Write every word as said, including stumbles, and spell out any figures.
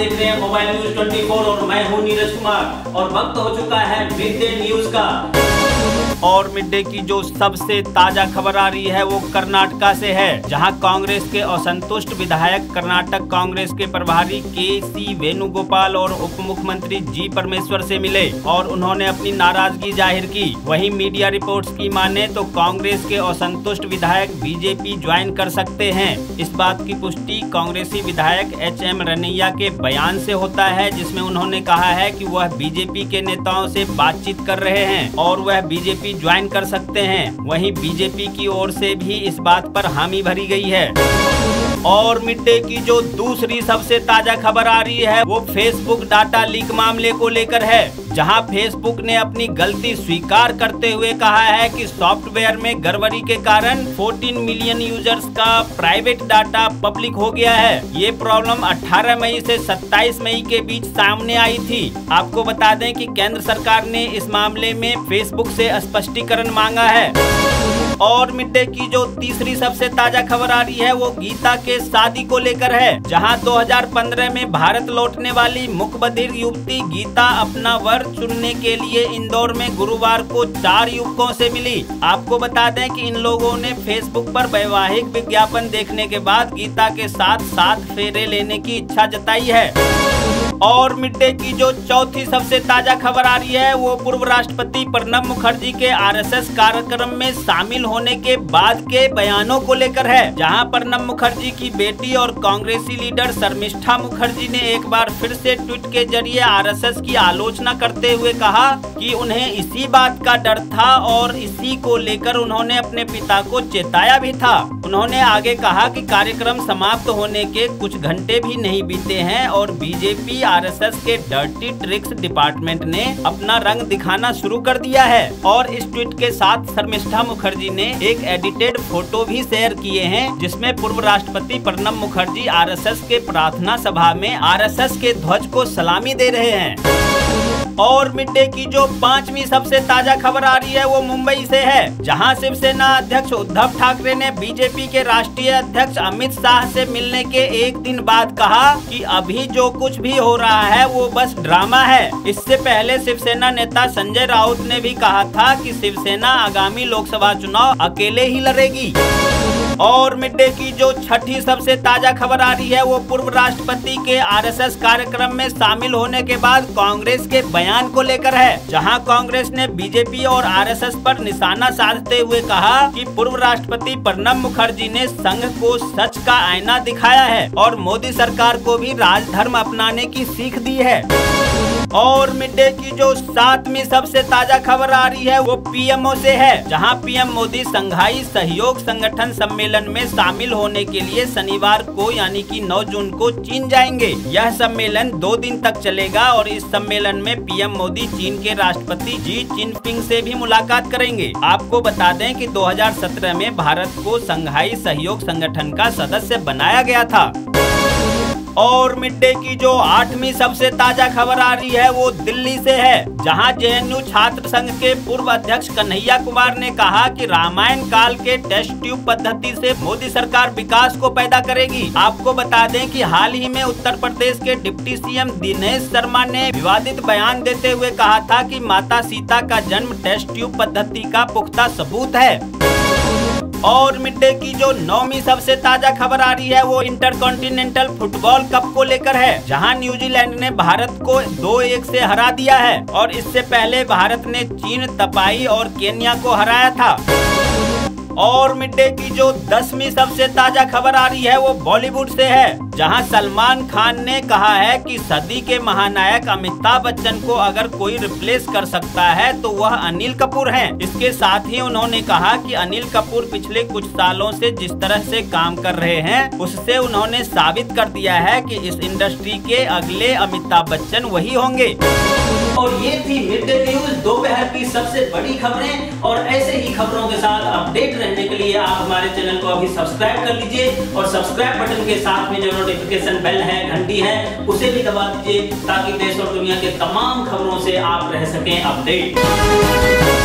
देख रहे हैं मोबाइल न्यूज चौबीस और मैं हूं नीरज कुमार और वक्त हो चुका है मिड डे न्यूज का। और मिड डे की जो सबसे ताजा खबर आ रही है वो कर्नाटका से है, जहां कांग्रेस के असंतुष्ट विधायक कर्नाटक कांग्रेस के प्रभारी के सी वेणुगोपाल और उप मुख्यमंत्री जी परमेश्वर से मिले और उन्होंने अपनी नाराजगी जाहिर की। वहीं मीडिया रिपोर्ट्स की माने तो कांग्रेस के असंतुष्ट विधायक बीजेपी ज्वाइन कर सकते हैं। इस बात की पुष्टि कांग्रेसी विधायक एच एम रनैया के बयान से होता है, जिसमें उन्होंने कहा है कि वह बीजेपी के नेताओं से बातचीत कर रहे हैं और वह बीजेपी ज्वाइन कर सकते हैं। वहीं बीजेपी की ओर से भी इस बात पर हामी भरी गई है। और मिड डे की जो दूसरी सबसे ताजा खबर आ रही है वो फेसबुक डाटा लीक मामले को लेकर है, जहां फेसबुक ने अपनी गलती स्वीकार करते हुए कहा है कि सॉफ्टवेयर में गड़बड़ी के कारण चौदह मिलियन यूजर्स का प्राइवेट डाटा पब्लिक हो गया है। ये प्रॉब्लम अठारह मई से सत्ताईस मई के बीच सामने आई थी। आपको बता दें कि केंद्र सरकार ने इस मामले में फेसबुक से स्पष्टीकरण मांगा है। और मिड डे की जो तीसरी सबसे ताजा खबर आ रही है वो गीता के शादी को लेकर है, जहां दो हज़ार पंद्रह में भारत लौटने वाली मुकबधिर युवती गीता अपना वर चुनने के लिए इंदौर में गुरुवार को चार युवकों से मिली। आपको बता दें कि इन लोगों ने फेसबुक पर वैवाहिक विज्ञापन देखने के बाद गीता के साथ सात फेरे लेने की इच्छा जताई है। और मिड डे की जो चौथी सबसे ताजा खबर आ रही है वो पूर्व राष्ट्रपति प्रणब मुखर्जी के आर एस एस कार्यक्रम में शामिल होने के बाद के बयानों को लेकर है, जहां प्रणब मुखर्जी की बेटी और कांग्रेसी लीडर शर्मिष्ठा मुखर्जी ने एक बार फिर से ट्वीट के जरिए आर एस एस की आलोचना करते हुए कहा कि उन्हें इसी बात का डर था और इसी को लेकर उन्होंने अपने पिता को चेताया भी था। उन्होंने आगे कहा कि कार्यक्रम समाप्त होने के कुछ घंटे भी नहीं बीते हैं और बीजेपी आर एस एस के डर्टी ट्रिक्स डिपार्टमेंट ने अपना रंग दिखाना शुरू कर दिया है। और इस ट्वीट के साथ शर्मिष्ठा मुखर्जी ने एक एडिटेड फोटो भी शेयर किए हैं, जिसमें पूर्व राष्ट्रपति Pranab Mukherjee R S S के प्रार्थना सभा में आर एस एस के ध्वज को सलामी दे रहे हैं। और मिड डे की जो पांचवी सबसे ताजा खबर आ रही है वो मुंबई से है, जहां शिवसेना अध्यक्ष उद्धव ठाकरे ने बीजेपी के राष्ट्रीय अध्यक्ष अमित शाह से मिलने के एक दिन बाद कहा कि अभी जो कुछ भी हो रहा है वो बस ड्रामा है। इससे पहले शिवसेना नेता संजय राउत ने भी कहा था कि शिवसेना आगामी लोकसभा चुनाव अकेले ही लड़ेगी। और मिड डे की जो छठी सबसे ताजा खबर आ रही है वो पूर्व राष्ट्रपति के आर एस एस कार्यक्रम में शामिल होने के बाद कांग्रेस के बयान को लेकर है, जहां कांग्रेस ने बीजेपी और आर एस एस पर निशाना साधते हुए कहा कि पूर्व राष्ट्रपति प्रणब मुखर्जी ने संघ को सच का आईना दिखाया है और मोदी सरकार को भी राजधर्म अपनाने की सीख दी है। और मिड डे की जो सातवीं सबसे ताजा खबर आ रही है वो पी एम ओ से है, जहां पी एम मोदी संघाई सहयोग संगठन सम्मेलन में शामिल होने के लिए शनिवार को यानी कि नौ जून को चीन जाएंगे। यह सम्मेलन दो दिन तक चलेगा और इस सम्मेलन में पी एम मोदी चीन के राष्ट्रपति जी जिनपिंग से भी मुलाकात करेंगे। आपको बता दें कि दो हज़ार सत्रह में भारत को संघाई सहयोग संगठन का सदस्य बनाया गया था। और मिड डे की जो आठवीं सबसे ताजा खबर आ रही है वो दिल्ली से है, जहां जे एन यू छात्र संघ के पूर्व अध्यक्ष कन्हैया कुमार ने कहा कि रामायण काल के टेस्ट ट्यूब पद्धति से मोदी सरकार विकास को पैदा करेगी। आपको बता दें कि हाल ही में उत्तर प्रदेश के deputy C M Dinesh Sharma ने विवादित बयान देते हुए कहा था कि माता सीता का जन्म टेस्ट ट्यूब पद्धति का पुख्ता सबूत है। और मिड डे की जो नौवीं सबसे ताजा खबर आ रही है वो इंटरकॉन्टिनेंटल फुटबॉल कप को लेकर है, जहां न्यूजीलैंड ने भारत को दो एक से हरा दिया है और इससे पहले भारत ने चीन, तपाई और केन्या को हराया था। और मिड डे की जो दसवीं सबसे ताजा खबर आ रही है वो बॉलीवुड से है, जहां सलमान खान ने कहा है कि सदी के महानायक अमिताभ बच्चन को अगर कोई रिप्लेस कर सकता है तो वह अनिल कपूर हैं। इसके साथ ही उन्होंने कहा कि अनिल कपूर पिछले कुछ सालों से जिस तरह से काम कर रहे हैं उससे उन्होंने साबित कर दिया है कि इस इंडस्ट्री के अगले अमिताभ बच्चन वही होंगे। और ये थी मिड डे न्यूज दोपहर की सबसे बड़ी खबरें, और ऐसे ही खबरों के साथ अपडेट रहने के लिए आप हमारे चैनल को अभी सब्सक्राइब कर लीजिए और सब्सक्राइब बटन के साथ में जो नोटिफिकेशन बेल है, घंटी है, उसे भी दबा दीजिए ताकि देश और दुनिया के तमाम खबरों से आप रह सकें अपडेट।